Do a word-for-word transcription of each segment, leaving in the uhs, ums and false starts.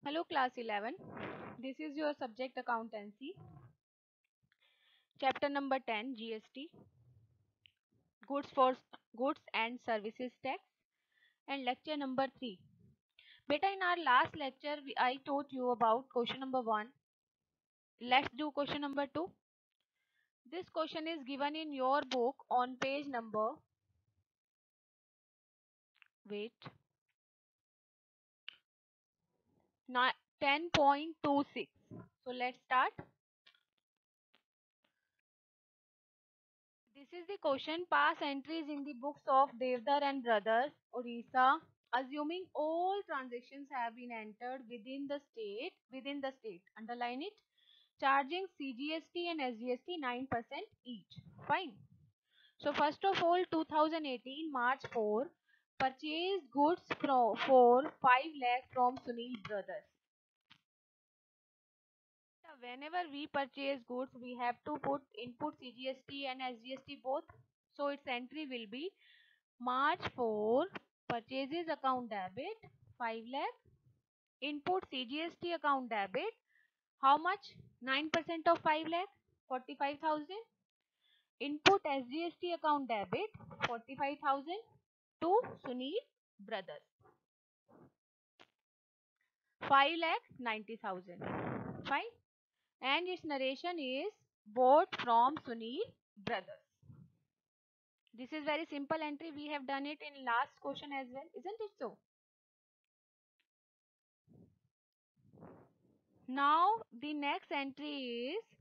Hello class eleven. This is your subject accountancy. Chapter number ten G S T, goods for goods and services tax, and lecture number three. Beta, in our last lecture we, I taught you about question number one. Let's do question number two. This question is given in your book on page number wait ten point two six. So let's start. This is the question. Pass entries in the books of Devdar and Brothers, Odisha, assuming all transactions have been entered within the state, within the state, underline it, charging C G S T and S G S T nine percent each. Fine. So first of all, two thousand eighteen March fourth, purchased goods from, for five lakh from Sunil Brothers. Whenever we purchase goods, we have to put input C G S T and S G S T both. So its entry will be March fourth, purchases account debit five lakh, input C G S T account debit, how much? nine percent of five lakh, forty-five thousand, input S G S T account debit forty-five thousand to Sunil Brothers, five lakh ninety thousand. Fine. And its narration is bought from Sunil Brothers. This is very simple entry. We have done it in last question as well, isn't it so? Now the next entry is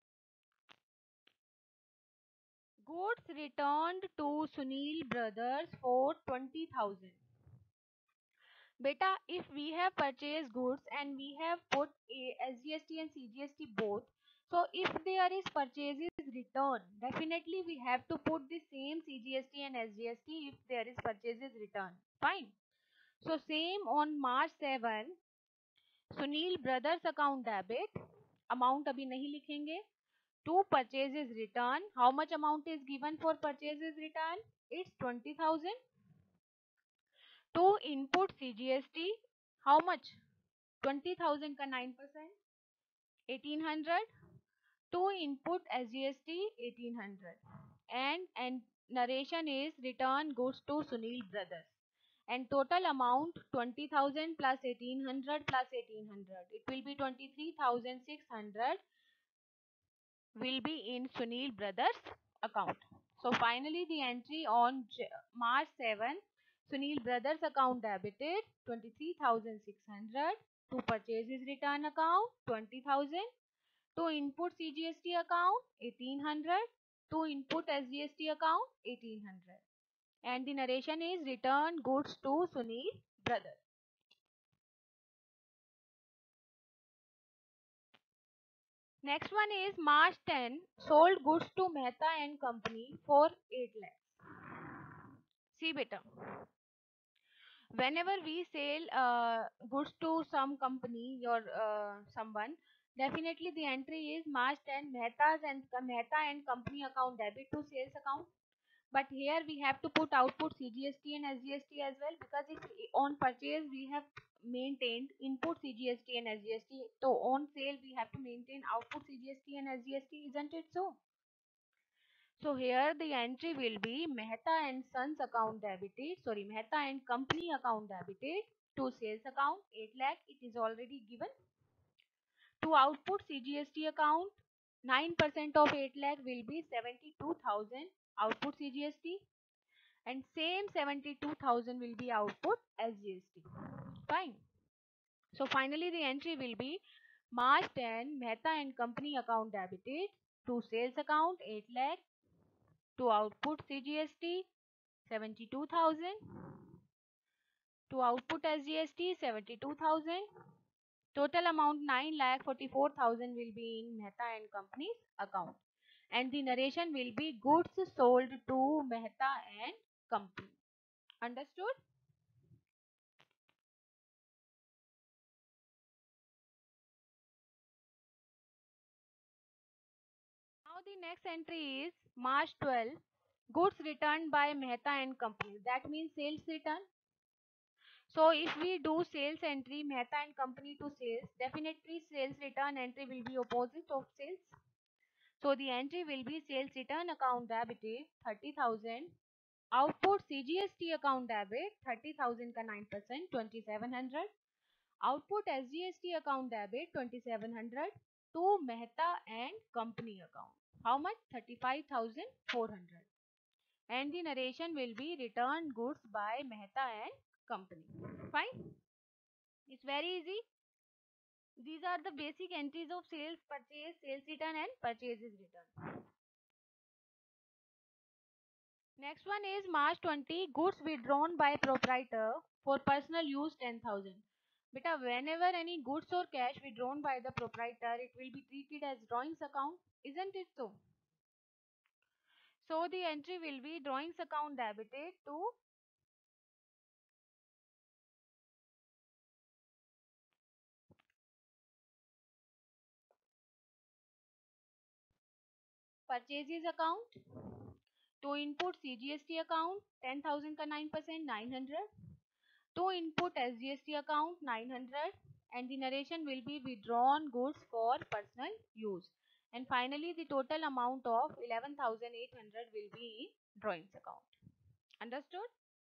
goods returned to Sunil Brothers for twenty thousand. Beta, if we have purchased goods and we have put a S G S T and C G S T both, so if there is purchases return, definitely we have to put the same C G S T and S G S T if there is purchases return. Fine. So same on March seventh, Sunil Brothers account debit, amount अभी नहीं लिखेंगे. Two purchases return. How much amount is given for purchases return? It's twenty thousand. Two input C G S T. How much? twenty thousand का nine percent. eighteen hundred. Two input S G S T eighteen hundred. And and narration is return goods to Sunil Brothers. And total amount twenty thousand plus eighteen hundred plus eighteen hundred. It will be twenty-three thousand six hundred will be in Sunil Brothers account. So finally the entry on March seventh, Sunil Brothers account debited twenty-three thousand six hundred, to purchases return account twenty thousand, to input C G S T account eighteen hundred, to input S G S T account eighteen hundred. And the narration is return goods to Sunil Brothers. Next one is March tenth, sold goods to Mehta and Company for eight lakhs. See beta, whenever we sell uh, goods to some company or uh, someone, definitely the entry is March tenth, Mehta's and Mehta and Company account debit to sales account. But here we have to put output C G S T and S G S T as well, because if on purchase we have maintained input C G S T and S G S T, so on sale we have to maintain output C G S T and S G S T, isn't it so? So here the entry will be Mehta and Sons account debited, sorry, Mehta and Company account debited to sales account eight lakh, it is already given. To output C G S T account, nine percent of eight lakh will be seventy-two thousand output C G S T, and same seventy-two thousand will be output S G S T. Fine. So finally the entry will be March tenth, Mehta and Company account debited to sales account eight lakh, to output C G S T seventy-two thousand, to output S G S T seventy-two thousand. Total amount nine lakh forty-four thousand will be in Mehta and Company's account. And the narration will be goods sold to Mehta and Company. Understood? Now the next entry is March twelfth, goods returned by Mehta and Company. That means sales return. So if we do sales entry, Mehta and company to sales, definitely sales return entry will be opposite of sales. So the entry will be sales return account debited thirty thousand, output C G S T account debit thirty thousand का nine percent twenty-seven hundred, output S G S T account debit twenty-seven hundred to Mehta and company account. How much? thirty-five thousand four hundred. And the narration will be returned goods by Mehta and company. Fine. It's very easy. These are the basic entries of sales, purchase, sales return and purchases return. Next one is March twenty, goods withdrawn by proprietor for personal use ten thousand. Beta, whenever any goods or cash withdrawn by the proprietor, it will be treated as drawings account, isn't it so? So the entry will be drawings account debited to purchases account, to input C G S T account ten thousand का nine percent nine hundred, to input S G S T account nine hundred, and the narration will be withdrawn goods for personal use. And finally the total amount of eleven thousand eight hundred will be in drawings account. Understood?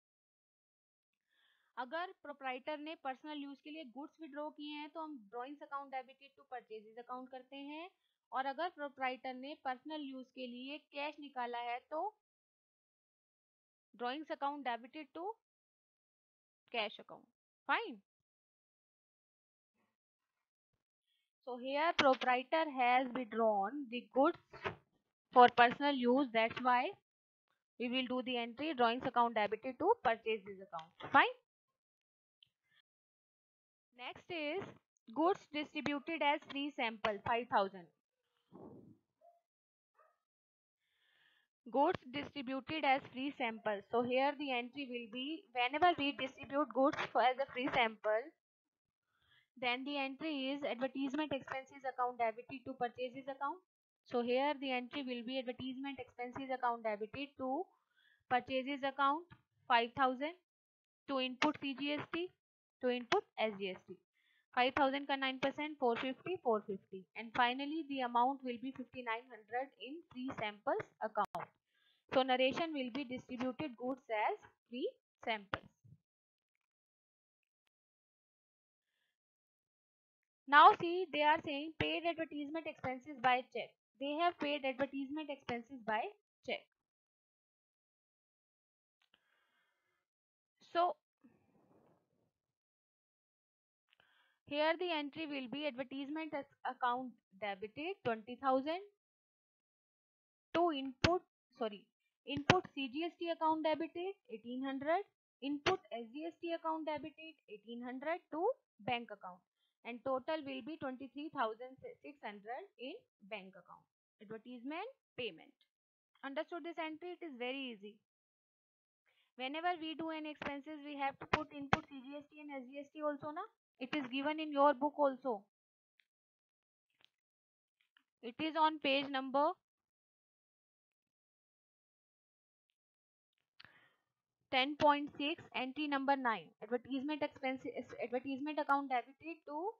अगर proprietor ने personal use के लिए goods withdraw किए हैं तो हम drawings account debited to purchases account करते हैं, और अगर प्रोप्राइटर ने पर्सनल यूज के लिए कैश निकाला है तो drawings account debited to cash account. Fine. So here proprietor has withdrawn the goods for personal use, that's why we will do the entry drawings account debited to purchases account. Fine. Next is goods distributed as free sample five thousand. Goods distributed as free sample. So here the entry will be whenever we distribute goods for as a free sample, then the entry is advertisement expenses account debited to purchases account. So here the entry will be advertisement expenses account debited to purchases account five thousand, to input C G S T, to input S G S T. five thousand का nine percent four fifty four fifty, and finally the amount will be fifty-nine hundred in free samples account. So narration will be distributed goods as free samples. Now see, they are saying paid advertisement expenses by check. They have paid advertisement expenses by check. So here the entry will be advertisement account debited twenty thousand, to input, sorry, input C G S T account debited eighteen hundred, input S G S T account debited eighteen hundred to bank account, and total will be twenty-three thousand six hundred in bank account. Advertisement payment. Understood this entry? It is very easy. Whenever we do any expenses, we have to put input C G S T and S G S T also, na? It is given in your book also. It is on page number ten point six, entry number nine. Advertisement expenses, advertisement account debited to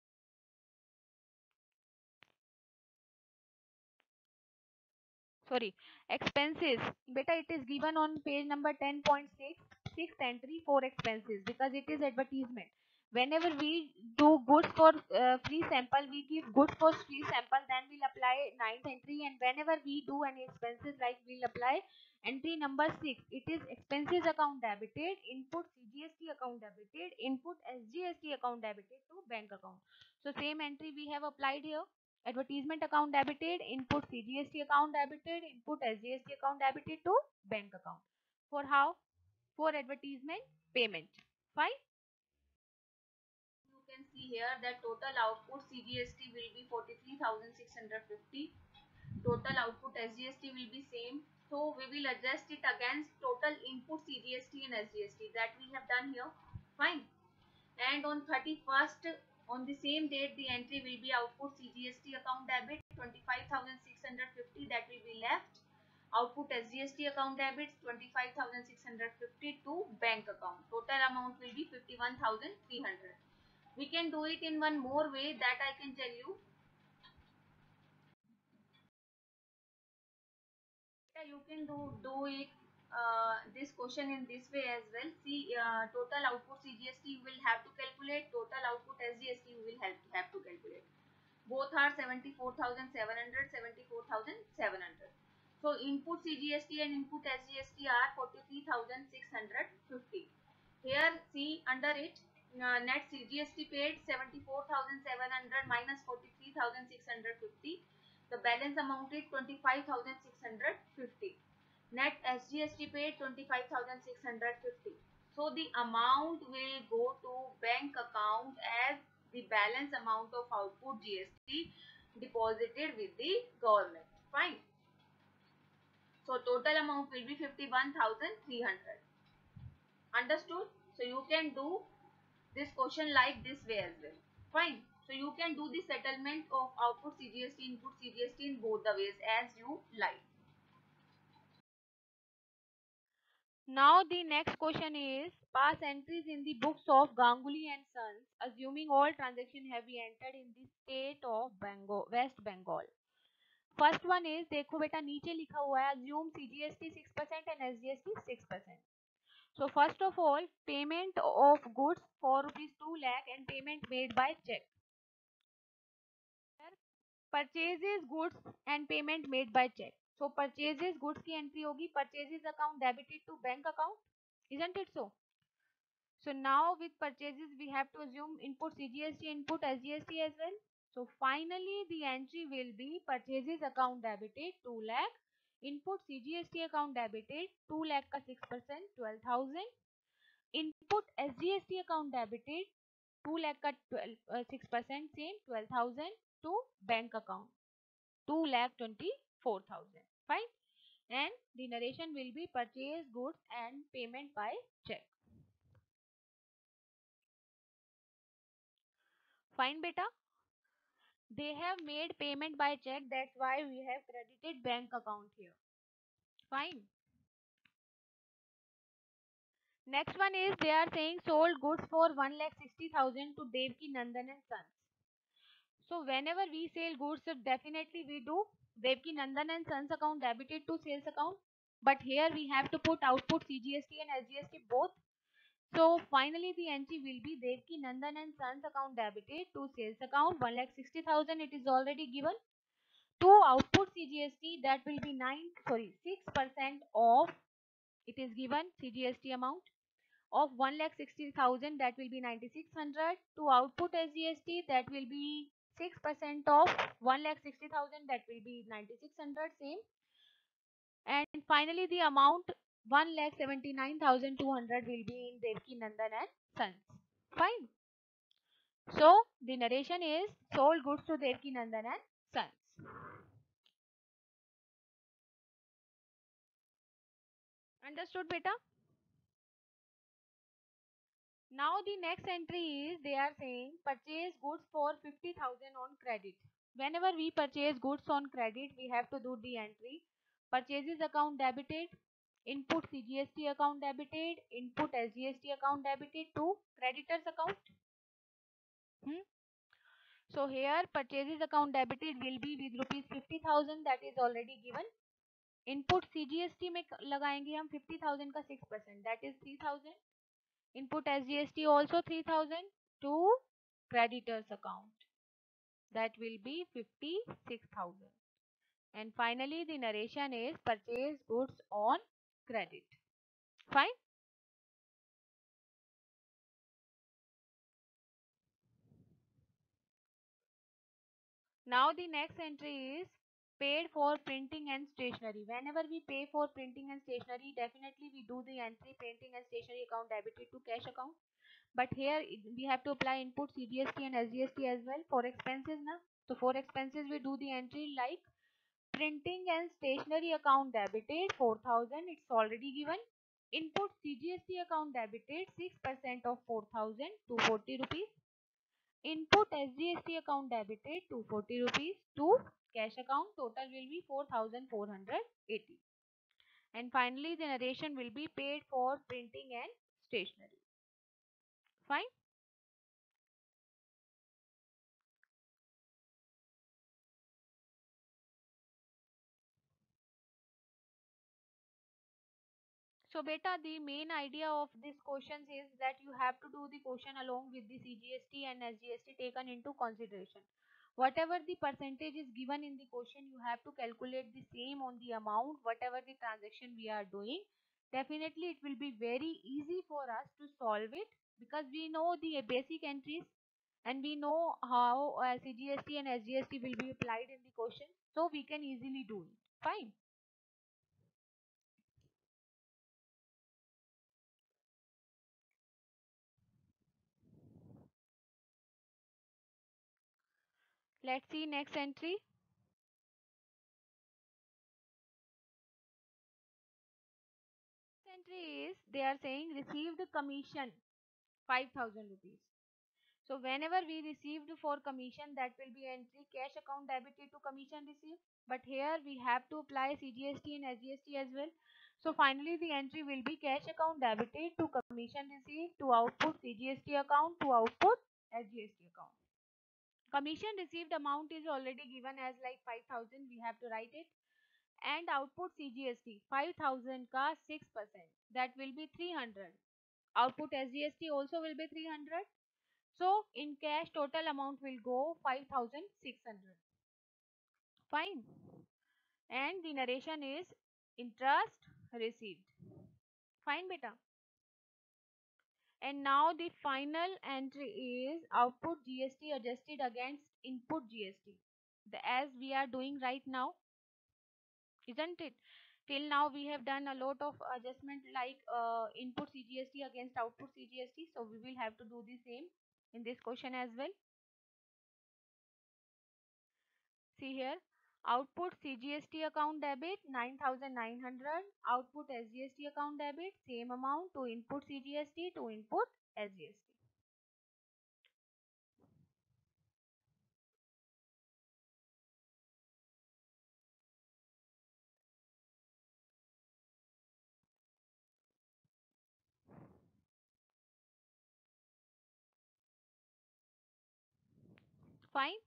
sorry expenses. Beta, it is given on page number ten point six, sixth entry for expenses, because it is advertisement. Whenever we do goods for uh, free sample, we give goods for free sample, then we'll apply ninth entry, and whenever we do any expenses, like we'll apply entry number six. It is expenses account debited, input C G S T account debited, input S G S T account debited to bank account. So same entry we have applied here. Advertisement account debited, input C G S T account debited, input S G S T account debited to bank account. For how? For advertisement payment. Fine. You can see here that total output C G S T will be forty-three thousand six hundred fifty. Total output S G S T will be same. So we will adjust it against total input C G S T and S G S T that we have done here. Fine. And on thirty-first, on the same date, the entry will be output C G S T account debit twenty-five thousand six hundred fifty, that will be left. Output S G S T account debits twenty-five thousand six hundred fifty to bank account. Total amount will be fifty-one thousand three hundred. We can do it in one more way that I can tell you. You can do do it uh, this question in this way as well. See, uh, total output C G S T you will have to calculate. Total output S G S T you will have to, have to calculate. Both are seventy-four thousand seven hundred, seventy-four thousand seven hundred. So input C G S T and input S G S T are forty-three thousand six hundred fifty. Here see under it, uh, net C G S T paid seventy-four thousand seven hundred minus forty-three thousand six hundred fifty. The balance amount is twenty-five thousand six hundred fifty. Net S G S T paid twenty-five thousand six hundred fifty. So the amount will go to bank account as the balance amount of output G S T deposited with the government. Fine. So total amount will be fifty-one thousand three hundred. Understood? So you can do this question like this way as well. Fine. So you can do the settlement of output C G S T, input C G S T in both the ways as you like. Now the next question is pass entries in the books of Ganguly and Sons, assuming all transactions have been entered in the state of Bengal, West Bengal. First one is देखो बेटा नीचे लिखा हुआ है assume C G S T six percent and S G S T six percent. So first of all, payment of goods for rupees two lakh and payment made by check. Purchases goods and payment made by check. So purchases goods की entry होगी purchases account debited to bank account, isn't it so? So now with purchases we have to assume input C G S T, input S G S T as well. So finally the entry will be purchases account debited two lakh, input C G S T account debited two lakh का six percent twelve thousand, input S G S T account debited two lakh का twelve uh, six percent same twelve thousand to bank account two lakh twenty-four thousand. Fine. And the narration will be purchase goods and payment by check. Fine beta. They have made payment by check, that's why we have credited bank account here. Fine. Next one is they are saying sold goods for one lakh sixty thousand to Devki Nandan and Sons. So whenever we sell goods, so definitely we do Devki Nandan and Sons account debited to sales account. But here we have to put output C G S T and S G S T both. So finally the entry will be Devki Nandan and Sons account debited to sales account one lakh sixty thousand. It is already given. To output C G S T that will be nine sorry six percent of it is given C G S T amount of one lakh sixty thousand that will be ninety-six hundred. To output S G S T that will be six percent of one lakh sixty thousand that will be ninety-six hundred same. And finally the amount one lakh seventy-nine thousand two hundred will be in Devki Nandan and Sons. Fine. So the narration is sold goods to Devki Nandan and Sons. Understood beta? Now the next entry is they are saying purchase goods for fifty thousand on credit. Whenever we purchase goods on credit, we have to do the entry purchases account debited, input C G S T account debited, input S G S T account debited to creditors account. Hmm? So here purchases account debited will be with rupees fifty thousand that is already given. Input C G S T में लगाएंगे हम fifty thousand का six percent that is three thousand. Input S G S T also three thousand to creditors account that will be fifty-six thousand. And finally the narration is purchase goods on credit. Fine. Now the next entry is paid for printing and stationery. Whenever we pay for printing and stationery, definitely we do the entry printing and stationery account debited to cash account. But here we have to apply input C G S T and S G S T as well for expenses now. So for expenses we do the entry like printing and stationery account debited four thousand, it's already given. Input C G S T account debited six percent of four thousand two hundred forty rupees. Input S G S T account debited two hundred forty rupees to cash account, total will be four thousand four hundred eighty. And finally, the narration will be paid for printing and stationery. Fine. So beta, the main idea of this questions is that you have to do the question along with the C G S T and S G S T taken into consideration. Whatever the percentage is given in the question, you have to calculate the same on the amount, whatever the transaction we are doing. Definitely, it will be very easy for us to solve it because we know the basic entries and we know how uh, C G S T and S G S T will be applied in the question. So we can easily do it. Fine. Let's see next entry. Entry is they are saying received commission five thousand rupees. So whenever we received for commission, that will be entry cash account debited to commission received. But here we have to apply C G S T and S G S T as well. So finally the entry will be cash account debited to commission received to output C G S T account to output S G S T account. Commission received amount is already given as like five thousand. We have to write it. And output C G S T five thousand ka six percent, that will be three hundred. Output S G S T also will be three hundred. So in cash total amount will go five thousand six hundred. Fine. And the narration is interest received. Fine beta. And now the final entry is output G S T adjusted against input G S T. The, as we are doing right now, isn't it? Till now we have done a lot of adjustment like uh, input C G S T against output C G S T. So we will have to do the same in this question as well. See here, output C G S T account debit nine thousand nine hundred, output S G S T account debit same amount to input C G S T to input S G S T. Fine.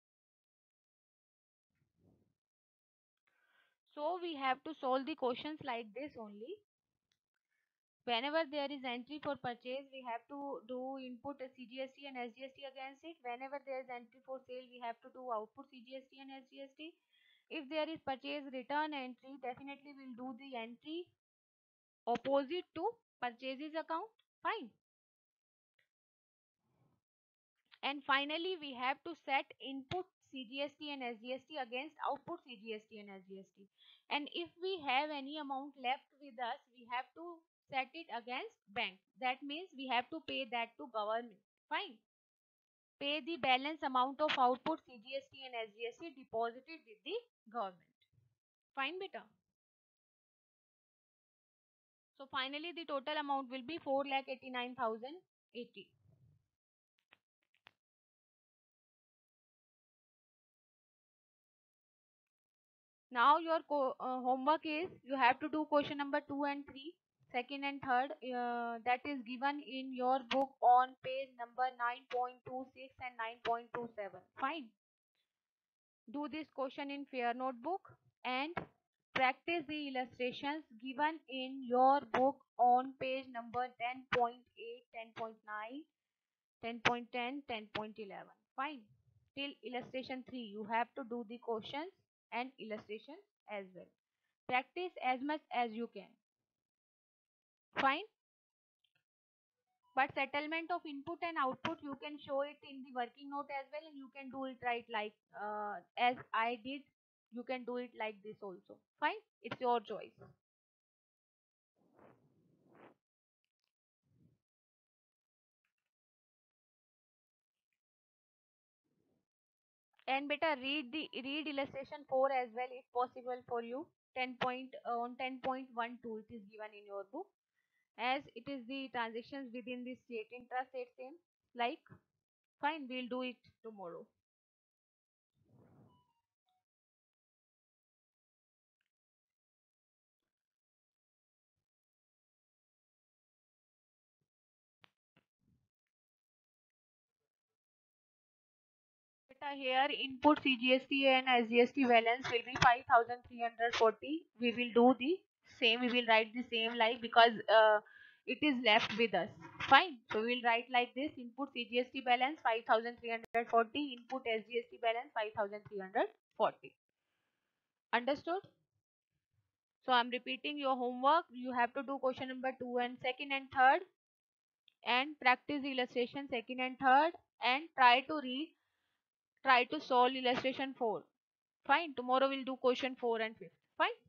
So we have to solve the questions like this only. Whenever there is entry for purchase, we have to do input C G S T and S G S T against it. Whenever there is entry for sale, we have to do output C G S T and S G S T. If there is purchase return entry, definitely we'll do the entry opposite to purchases account. Fine. And finally, we have to set input C G S T and S G S T against output C G S T and S G S T. And if we have any amount left with us, we have to set it against bank. That means we have to pay that to government. Fine. Pay the balance amount of output C G S T and S G S T deposited with the government. Fine, beta. So finally, the total amount will be four lakh eighty-nine thousand eighty. Now your co- uh, homework is you have to do question number two and three, second and third. Uh, that is given in your book on page number nine point two six and nine point two seven. Fine. Do this question in fair notebook and practice the illustrations given in your book on page number ten point eight, ten point nine, ten point ten, ten point eleven. Fine. Till illustration three, you have to do the questions and illustrations as well. Practice as much as you can. Fine. But settlement of input and output, you can show it in the working note as well, and you can do it right like uh, as I did. You can do it like this also. Fine. It's your choice. And better read the read illustration four as well if possible for you. ten point uh, on ten point twelve it is given in your book as it is the transactions within the state intrastate same like. Fine, we'll do it tomorrow. Beta, here input C G S T and S G S T balance will be five thousand three hundred forty. We will do the same. We will write the same like, because uh, it is left with us. Fine. So we will write like this: input C G S T balance five thousand three hundred forty, input S G S T balance five thousand three hundred forty. Understood? So I'm repeating your homework. You have to do question number two and second and third, and practice illustration second and third, and try to read, try to solve illustration four. Fine. Tomorrow we'll do question four and fifth. Fine.